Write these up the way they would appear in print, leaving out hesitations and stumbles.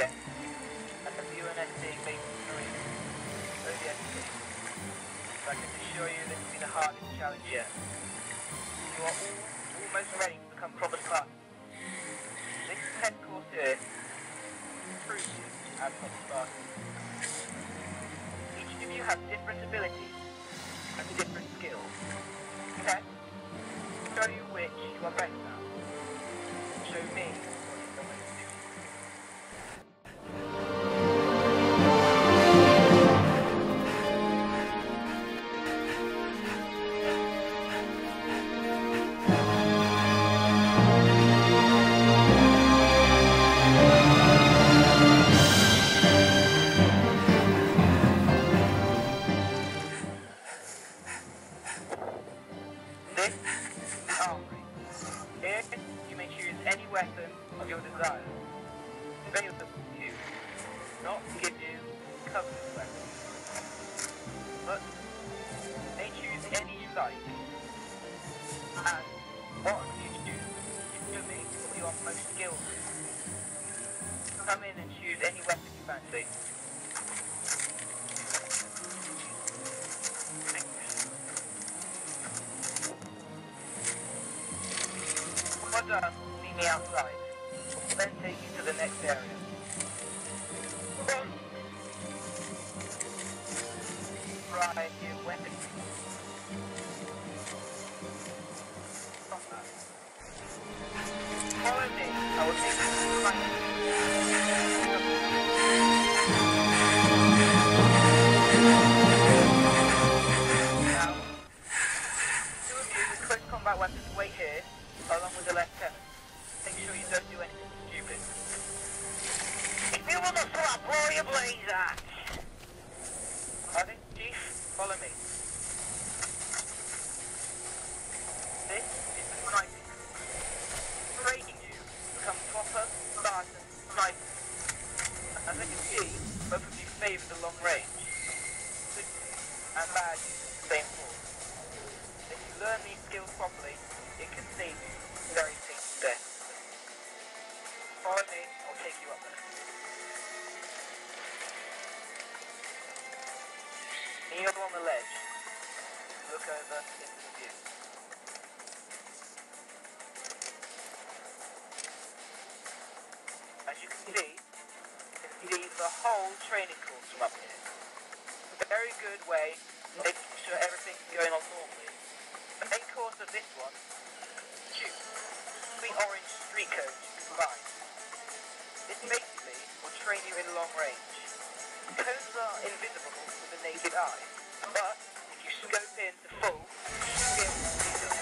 Yes. And the UNSC Basic Marine. ODSC. So I can assure you this will be the hardest challenge yet. You are all almost ready to become proper Spartans. This test course here proves you as proper Spartans. Each of you have different abilities and different skills. Okay? Show you which you are best at. Show me what is the most suited. This is armory. Here, you may choose any weapon of your desire. Available to you, not to give you coveted weapons. But you may choose any you like. And what you choose is to me what you are most skilled with. Come in and choose any weapon you fancy. Well done, meet me outside. We'll then take you to the next area. Right, your weapons. Stop that. Follow me, I will take you to the right. Now, two of you with close combat weapons wait here, along with the lieutenant. Make sure you don't do anything stupid. If you want to swap, blow your blaze at. Pardon, Chief? Follow me. This is the sniping. Training you to become proper Spartan snipers. As I can see, both of you favour the long range. Good and bad use of the same force. If you learn these skills properly, it can save you very painful death. Follow me, I'll take you up there. Kneel on the ledge. Look over into the view. As you can see the whole training course from up here. A very good way of making sure everything's going on normally. The main course of this one, shoot. 3 orange street codes you can buy. This basically will train you in long range. Cones are invisible with the naked eye, but if you scope in to full, you should be able to see them.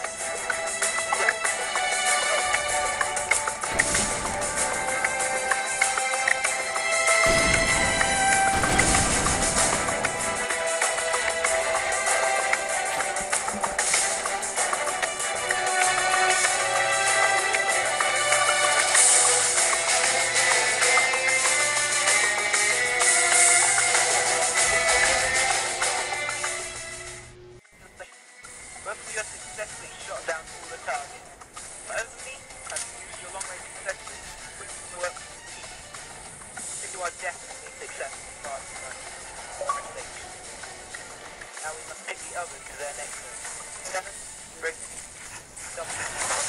Both of you have successfully shot down all the targets. But only have you used your long range successfully, which works easy. So you are definitely successful Spartans. Congratulations. Now we must take the others to their next move. 7, break, double.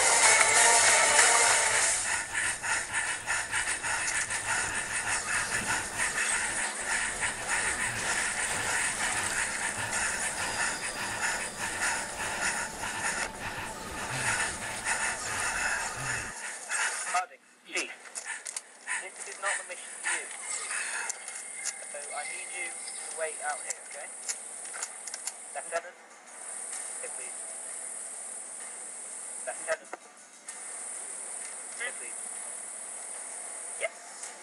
Chief, this is not the mission for you. So I need you to wait out here, okay? Lieutenant, here please. Lieutenant, here please. Yes.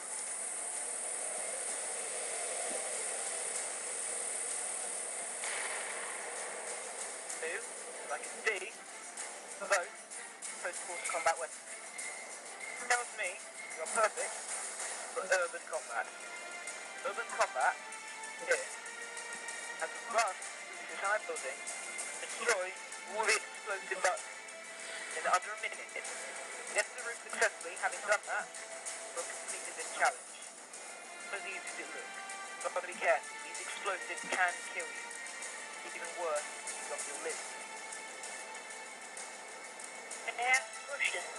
So, as I can see, both close combat weapons. Tells me you're perfect for urban combat. Urban combat, here, and to run through this entire building, destroy all the explosive buttons in under a minute. Get to the roof successfully, having done that, you've completed this challenge. does it look? But be careful, these explosives can kill you. Even worse, you got your limbs. Yeah, pushed it.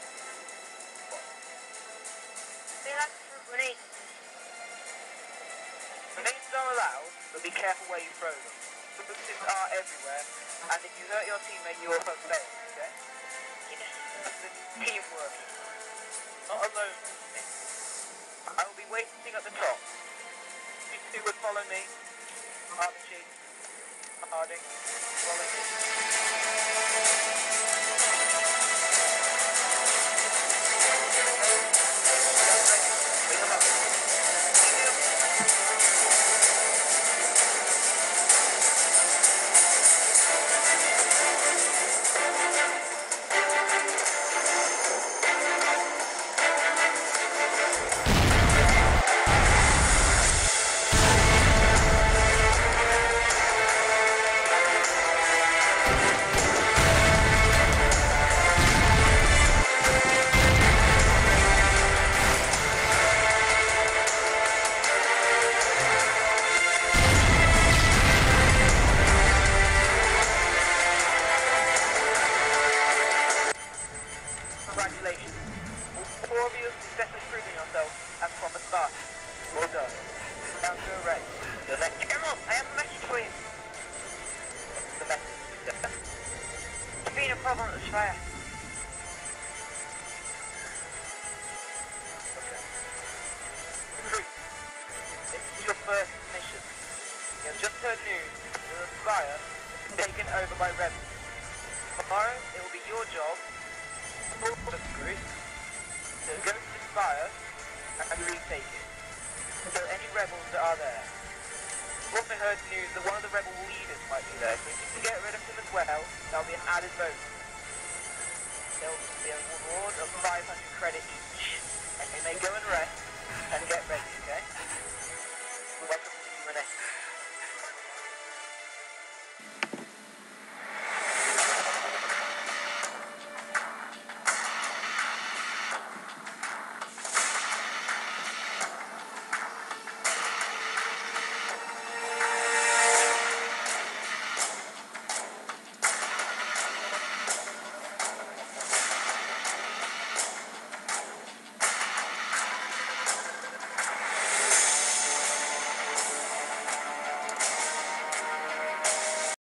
They like to throw grenades. Grenades are allowed, but be careful where you throw them. Explosives are everywhere, and if you hurt your teammate, you also fail, okay? Yes. This is teamwork. Not alone with me. I will be waiting at the top. You two would follow me. Archie, Harding, follow me. Congratulations. All four of you have successfully proven yourselves as proper spartans. Well done. Now to a race. Your next General, I have a message for you. What's the message, sir? There's been a problem at the fire. Okay. Recruit. This is your first mission. You have just heard news that the Spire has been taken over by rebels. Tomorrow, it will be your job, all of the group, to go to the Spire and retake it. So any rebels that are there. We've also heard news that one of the rebel leaders might be there, so if you can get rid of him as well, that'll be an added bonus. There will be a reward of 500 credit each.